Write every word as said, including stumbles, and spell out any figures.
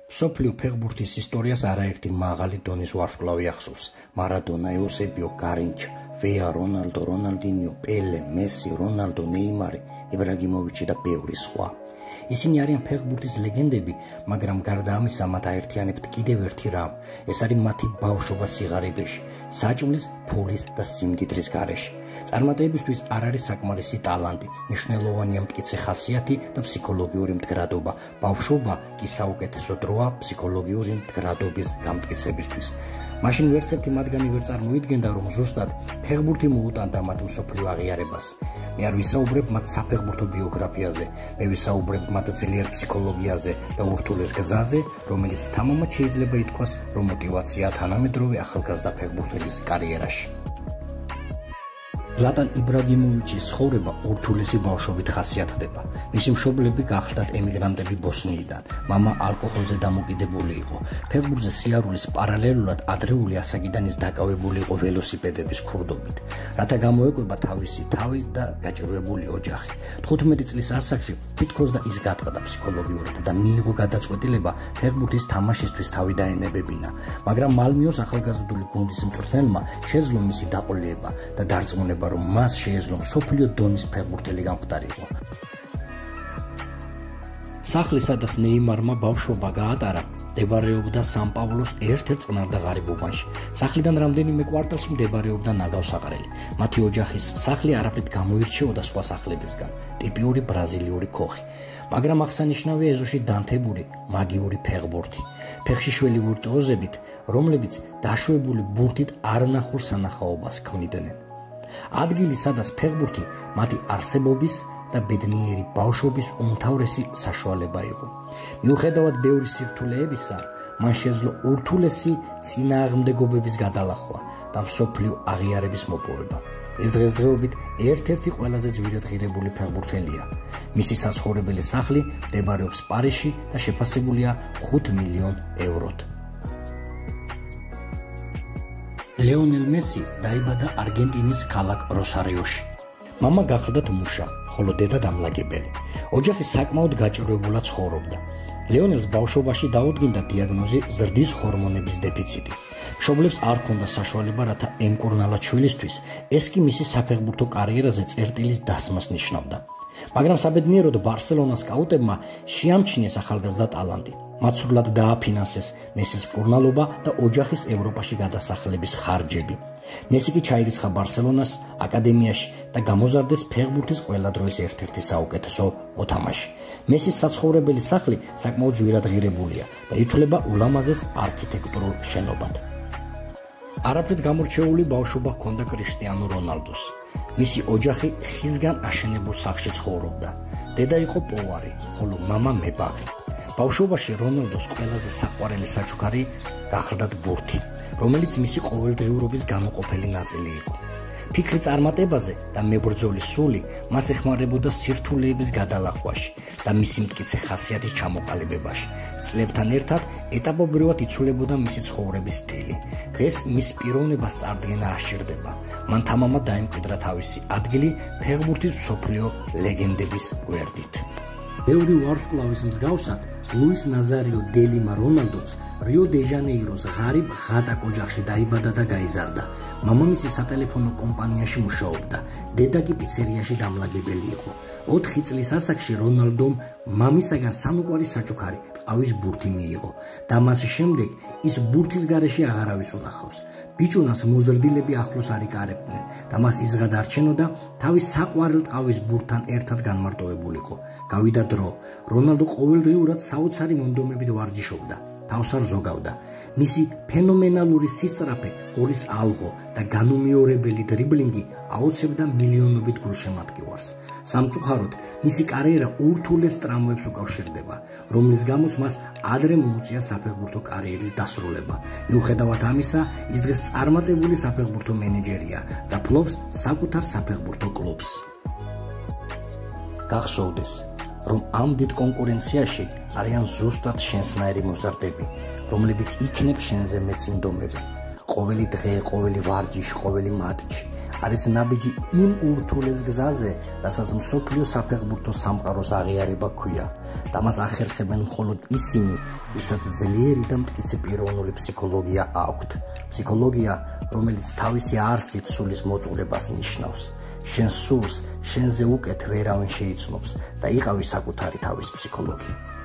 მსოფლიო ფეხბურთის ისტორიას არაერთი მაღალი დონის ვარსკვლავი ახსოვს. მარადონა, ეუსებიო, გარინჩა, ვეა, რონალდო, რონალდინიო, პელე, მესი, რონალდო, ნეიმარი, იბრაგიმოვიჩი და ბევრი სხვა. ისინი არიან ფეხბურთის ლეგენდები, მაგრამ გარდა ამისა მათ აერთიანებთ კიდევ ერთი რამ. ეს არის მათი ბავშვობა სიღარიბეში, საჭმლის, ფულის და სიმდიდრის გარეშე. წარმატებისთვის არ არის საკმარისი ტალანტი, მნიშვნელოვანია მტკიცე ხასიათი და ფსიქოლოგიური მდგრადობა. ბავშვობა კი საუკეთესო დროა ფსიქოლოგიური მდგრადობის გამტკიცებისთვის. მაშინ ვერც ერთი მათგანი ვერ წარმოიდგენდა, რომ ზუსტად ფეხბურთი მოუტანდა მათ მსოფლიო აღიარებას. მე არ ვისაუბრებ მათ საფეხბურთო ბიოგრაფიაზე, მე ვისაუბრებ მათ ძლიერ ფსიქოლოგიაზე და ურთულეს გზაზე, რომელიც თამამად შეიძლება ითქვას, რომ მოტივაციაა თანამედროვე ახალგაზრდა ფეხბურთელის კარიერაში. ზლატან იბრაგიმოვიჩის ცხოვრება ურთულესი ბავშვობით ხასიათდება. მისი მშობლები გახლდათ ემიგრანტები ბოსნიიდან. მამა ალკოჰოლზე დამოკიდებული იყო. ფეხბურთზე სიარულის პარალელურად ადრეული ასაკიდან ის დაკავებული იყო ველოსიპედების ქურდობით, რათა გამოეკვება თავისი თავი და გაჭირვებული ოჯახი. თხუთმეტი წლის ასაკში თითქოს და ის გატყდა ფსიქოლოგიურად და მიიღო გადაწყვეტილება ფეხბურთის თამაშისთვის თავი დაენებებინა, მაგრამ მალმიოს ახალგაზრდული გუნდის მწვრთნელმა შეძლო მისი დაყოლება და დარწმუნება, რომ მას შეეძლო მსოფლიო დონის ფეხბურთელი გამხდარიყო. სახლი, სადაც ნეიმარმა ბავშვობა გაატარა, მდებარეობდა სან-პაულოს ერთ-ერთ წყნარ და ღარიბ უბანში. სახლიდან რამდენიმე კვარტალს მდებარეობდა ნაგავსაყრელი. მათი ოჯახის სახლი არაფრით გამოირჩეოდა სხვა სახლებისგან, ტიპიური ბრაზილიური ქოხი. მაგრამ აღსანიშნავია ეზოში დანთებული მაგიური ფეხბურთი, ფეხშიშველი ვირტუოზებით, რომლებიც დაშვებული ბურთით არნახულ სანახაობას ქმნიდნენ. ადგილი, სადაც ფეხბურთი მათი არსებობის და ბედნიერი ბავშვობის უმთავრესი საშუალება იყო. მიუხედავად ბევრი სირთულეებისა, მან შეძლო ურთულესი წინააღმდეგობების გადალახვა და მსოფლიო აღიარების მოპოვება. ეს დღესდღეობით ერთ-ერთი ყველაზე ძვირადღირებული ფეხბურთელია. მისი საცხოვრებელი სახლი მდებარეობს პარიზში და შეფასებულია ხუთ მილიონ ევროთ. ლეონელ მესი დაიბადა არგენტინის ქალაქ როსარიოში. მამა გახლდათ მუშა, ხოლო დედა დამლაგებელი. ოჯახი საკმაოდ გაჭირვებულად ცხოვრობდა. ლეონელს ბავშვობაში დაუდგინდა დიაგნოზი ზრდის ჰორმონების დეფიციტი. მშობლებს არ ჰქონდა საშუალება, რათა ემკურნალათ შვილისთვის, ეს კი მისი საფეხბურთო კარიერაზე წერტილის დასმას ნიშნავდა. მაგრამ საბედნიეროდ ბარსელონას სკაუტებმა შეამჩნიეს ახალგაზრდა ტალანტი. მათ სრულად დააფინანსეს მესის მკურნალობა და ოჯახის ევროპაში გადასახლების ხარჯები. მესი კი ჩაირიცხა ბარსელონას აკადემიაში და გამოზარდეს ფეხბურთის ყველა დროის ერთ-ერთი საუკეთესო მოთამაშე. მესის საცხოვრებელი სახლი საკმაოდ ძვირადღირებულია და ითვლება ულამაზეს არქიტექტურულ შენობად. არაფრით გამორჩეული ბავშვობა ჰქონდა კრისტიანო რონალდოს. მისი ოჯახი ხისგან აშენებულ სახლში ცხოვრობდა. დედა იყო პოვარი, ხოლო მამა მებაღი. ბავშვობაში რონალდოს ყველაზე საყვარელი საჩუქარი გახლდათ ბურთი, რომელიც მისი ყოველდღიურობის განუყოფელი ნაწილი იყო. ფიქრი წარმატებაზე და მებრძოლის სული მას ეხმარებოდა სირთულეების გადალახვაში და მისი მტკიცე ხასიათის ჩამოყალიბებაში. წლებთან ერთად ეტაპობრივად იცვლებოდა მისი ცხოვრების სტილი. დღეს მის პიროვნებას წარდგენა არ სჭირდება. მან თამამად დაიმკვიდრა თავისი ადგილი ფეხბურთის მსოფლიო ლეგენდების გვერდით. ბევრი ვარსკვლავის მსგავსად, ლუის ნაზარიო დე ლიმა რონალდოც რიო-დე-ჟანეიროს ღარიბ ღატაკ ოჯახში დაიბადა და გაიზარდა. მამამისი სატელეფონო კომპანიაში მუშაობდა, დედა კი პიცერიაში დამლაგებელი იყო. ოთხი წლის ასაკში რონალდომ მამისაგან სამოყვარი საჩუქარი, ყავის ბურთი მიიღო და მას შემდეგ ის ბურთის გარეშე აღარავის უნახავს. ბიჭუნას მოზრდილები ახლოს არ იკარებდნენ და მას იზღად არჩენოდა თავის საყვარელ ყავის ბურთთან ერთად განმარტოვებულიყო. გავიდა დრო, რონალდო ყოველდღიურად საოცარი მონდომებით ვარჯიშობდა. თავს არ ზოგავდა. მისი ფენომენალური სისწრაფე, გოლის ალღო და განუმეორებელი დრიბლინგი აუცებდა მილიონობით გულშემატკივარს. სამწუხაროდ, მისი კარიერა ურთულეს ტრამვებს უკავშირდება, რომლის გამოც მას ადრე მოუწია საფეხბურთო კარიერის დასრულება. მიუხედავად ამისა, ის დღეს წარმატებული საფეხბურთო მენეჯერია და ფლობს საკუთარ საფეხბურთო კლუბს. გახსოვდეს, რომ ამ დიდ კონკურენციაში არიან ზუსტად შენსნაირი მოზარდები, რომლებიც იქნებ შენზე მეცინდომები. ყოველი დღე, ყოველი ვარჯიში, ყოველი მატჩი არის ნაბიჯი იმ ურთულეს გზაზე, რასაც მსოფლიო საფეხბურთო სამყაროს აღიარება ჰქვია და მას ახერხებენ მხოლოდ ისინი, ვისაც ძლიერი და მტკიცე პიროვნული ფსიქოლოგია აქვთ. ფსიქოლოგია, რომელიც თავისი არსით სულის მოწყურებას ნიშნავს. შენ სულს შენზე უკეთ ვერავინ შეიცნობს და იყავი საკუთარი თავის ფსიქოლოგი.